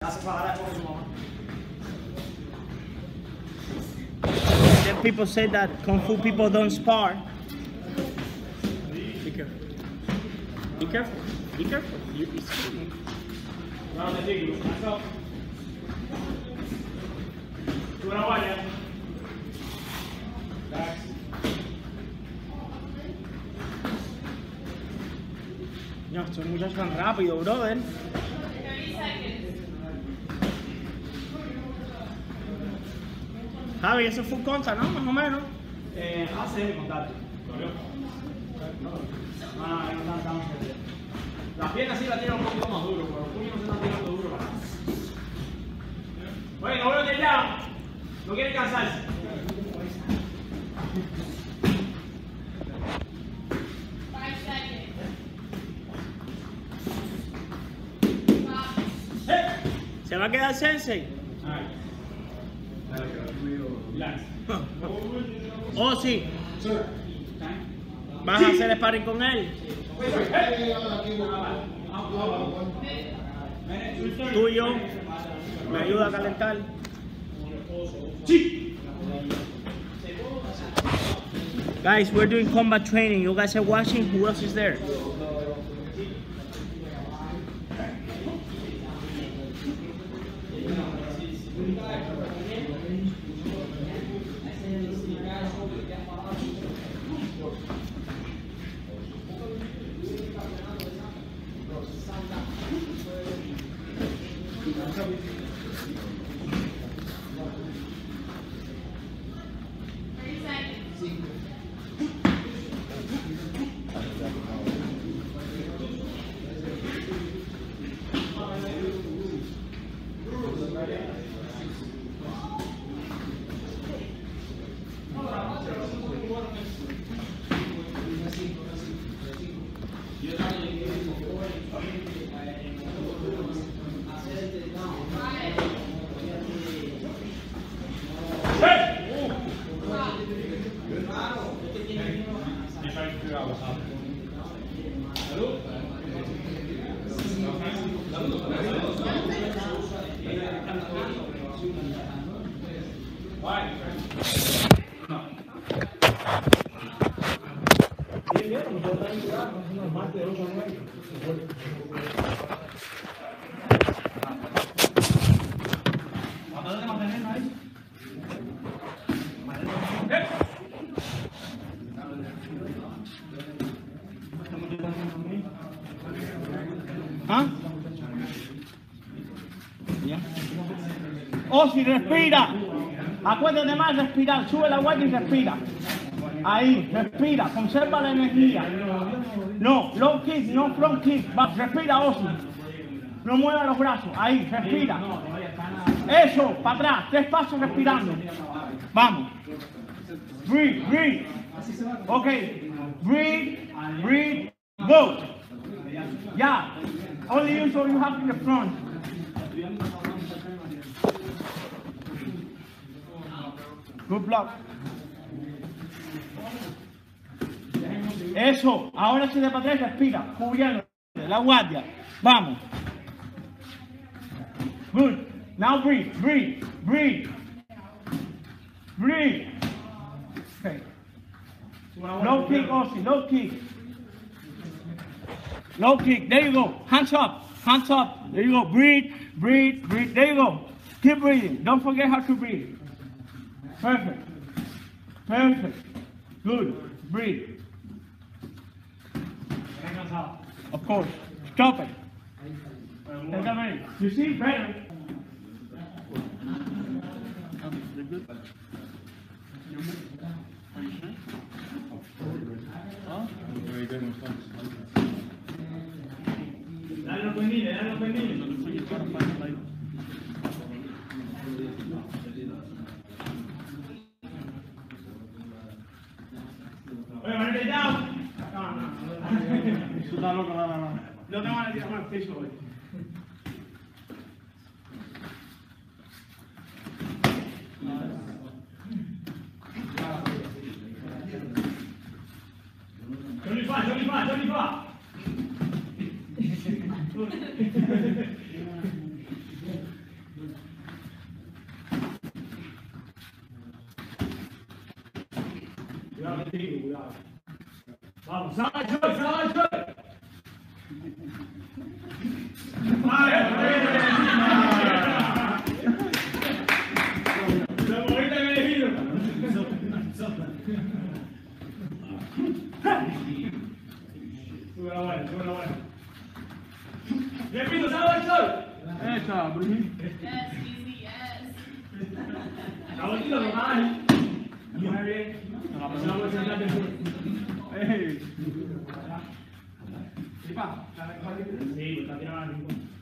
Then people say that Kung Fu people don't spar. Be careful. Be careful. Be careful. It's kidding. Round the big. Let's go. Una guardia. No, estos muchachos tan rápido, brother. 30 seconds. Javi, eso fue un contra, ¿no? Más o menos. Hace el contacto. Las piernas sí la tiran un poquito más duro, pero los puños no se están tirando duro. Bueno, no veo ya. No quieren cansarse. ¿Se va a quedar Sensei? Oh, sí. ¿Vas a hacer sparring con él? Tú y yo. Me ayuda a calentar. Guys, we're doing combat training. You guys are watching. Who else is there? ¿Ah? ¿Ya? Oh, si respira. Acuérdate más respirar. Sube la guardia y respira. Ahí, respira. Conserva la energía. No, low kick, no front kick. Va, respira, Osi. No mueva los brazos. Ahí, respira. Eso, para atrás. 3 pasos respirando. Vamos. Breathe, breathe. Ok. Breathe, breathe, go. Ya. Only use what you have in the front. Good block. Eso. Ahora si de para atrás respira. Cubriendo la guardia. Vamos. Good. Now breathe, breathe, breathe. Breathe. Okay. Low kick, Aussie. Low kick. Low kick. There you go. Hands up. Hands up. There you go. Breathe, breathe, breathe. There you go. Keep breathing. Don't forget how to breathe. Perfect. Perfect. Good. Breathe. Of course. Stop it. You see? Better. Dale los pendientes, dale los pendientes. Oye, manete down. No. Eso está loco, no. No te van a tirar más peso hoy. Johnny Fa. rico, cuidado. Vamos, sale, sale. Lo moviste en el giro. Sube la buena, sube la buena. Repito, sale, sale. Esa, Brigitte. Yes, easy, yes. La bolita lo más. Muy bien. La persona puede sentar de pie. Sí, pa. Sí, está tirando.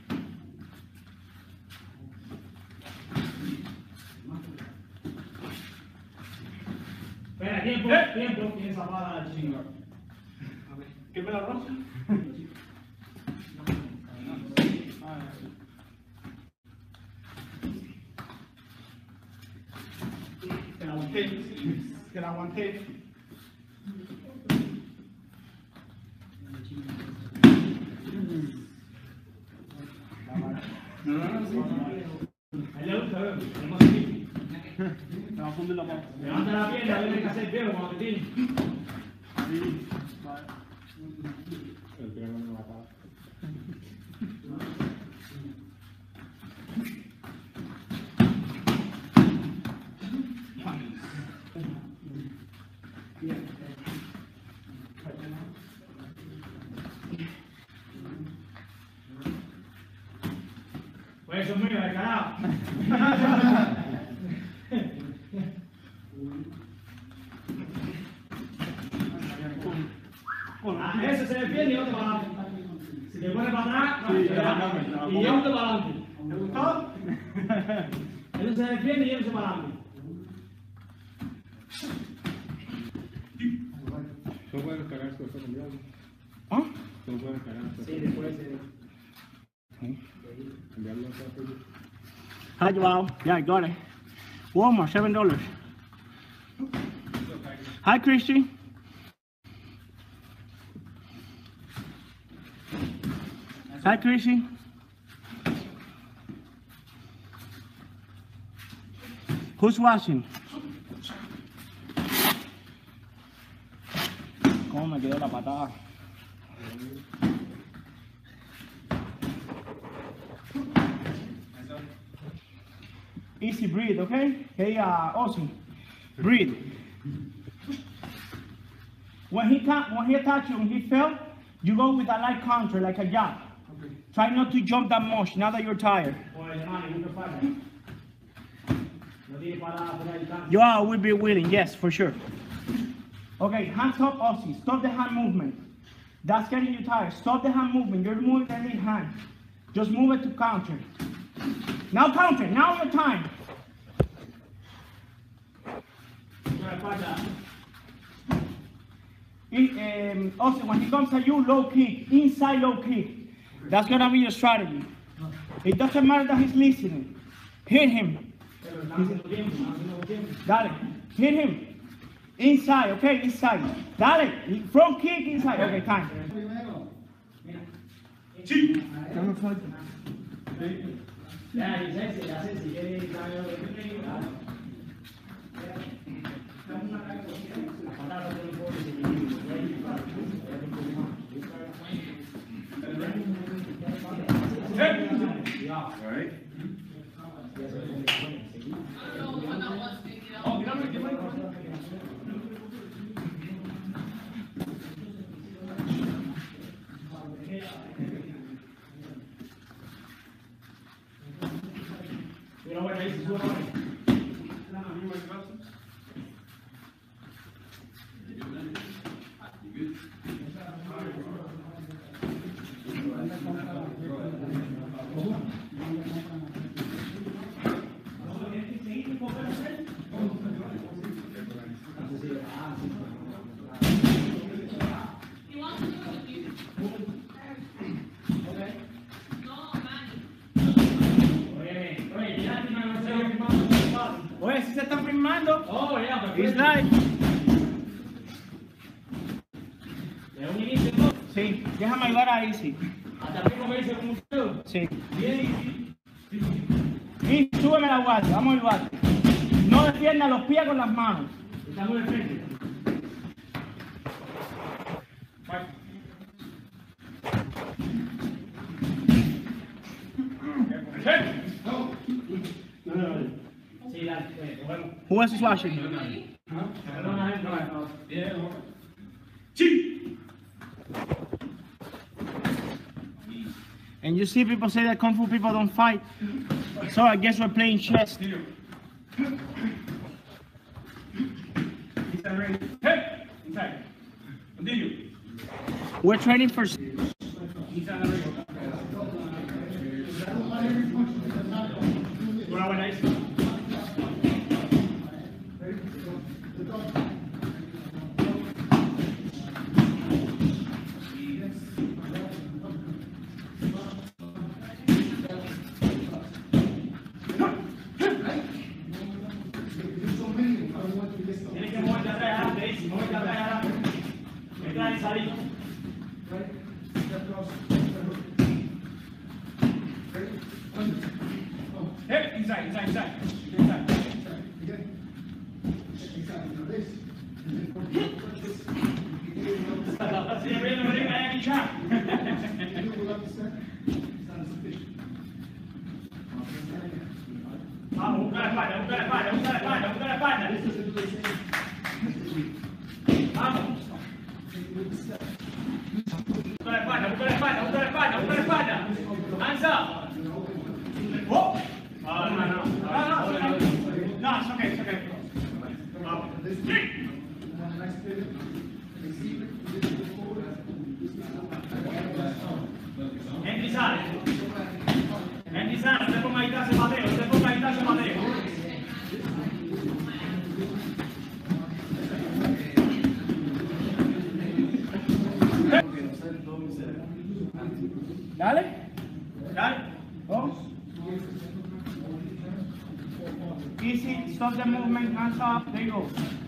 Espera, tiempo, tiempo. Tiene esa pala chinga. ¿Qué me la rosa? Que la aguanté. Que la aguanté. Ahí le gusta, ver. Tenemos aquí. Te va a fundir la mano. Levanta la pierna, tienes que hacer pelo cuando te tires. Ahí. Vale. Pues eso es mío, de carajo. Ese se defiende y otro para adelante. Si te pones para atrás, y otro para adelante. ¿Te gustó? Ese se defiende y otro para adelante. ¿No pueden cargar esto cambiado? ¿Ah? ¿No pueden cargar esto? Sí, después Cambiarlo a todo. Hi, Joao. Yeah, I got it. Walmart, $7. Hi, Christy. Hi, Christy. Who's watching? ¿Cómo me quedó la patada? Easy breathe, okay? Hey, awesome. Breathe. When he attacked you, when he fell, you go with a light counter, like a jab. Okay. Try not to jump that much now that you're tired. You will be willing, yes, for sure. Okay, hands up, Aussie. Stop the hand movement. That's getting you tired. Stop the hand movement. You're moving every hand. Just move it to counter. Now counter. Now your time. Also, when he comes at you, low kick. Inside low kick. That's going to be your strategy. It doesn't matter that he's listening. Hit him. Dale. Hit him. Inside, okay? Inside. Dale. Front kick inside. Okay, time. Alright. Oye, si se están filmando. Oh, yeah, but It's live. ¿Es un inicio, no? Sí, déjame ayudar a Easy. Hasta que comience con un show. Sí. Bien, Y súbeme la guardia, vamos a ayudarte. No defienda los pies con las manos. estamos de frente. Who else is watching? And you see people say that Kung Fu people don't fight. So I guess we're playing chess. We're training for... Inside. Vamos, busca la espalda. Vamos. Busca la espalda. Hands up. Oh. No, it's okay. Entra, no te pongas ahí, se mateo. Dale. Vamos. Easy, stop the movement, hands up, there you go.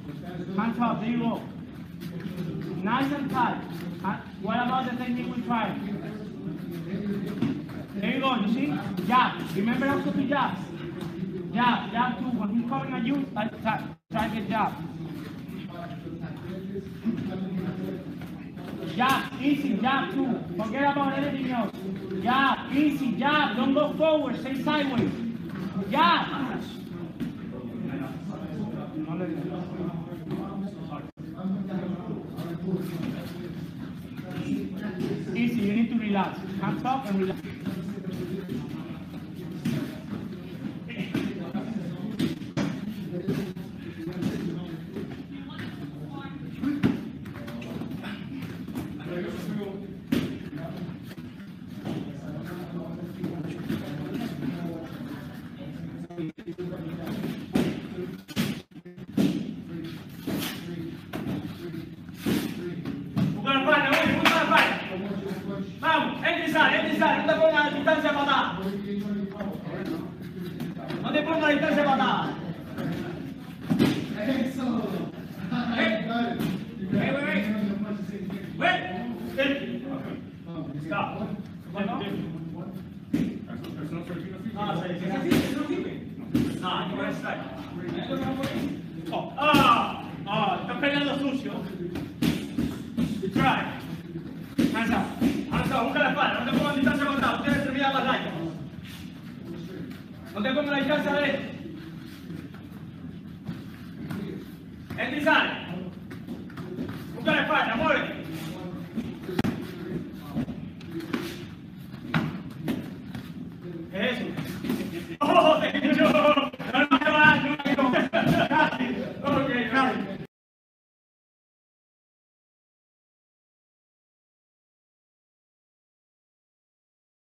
Nice and tight. What about the technique we tried? There you go, you see? Jab. Remember also to jab. Jab too. When he's coming at you, try to get jab. Jab, easy, jab too. Forget about anything else. Jab, easy, jab. Don't go forward, stay sideways. Jab. Easy, you need to relax. Hands up and relax. Vamos, entra y sale, no te pongas a distancia para atrás. No te pongas a distancia para atrás. Wait. Stop. Estás peleando sucio. Try. Hands up, busca la espalda, no te pongas distancia con nada, ustedes terminan la batalla. No te pongas la distancia de él. Entra y sale. Busca la espalda, muévete.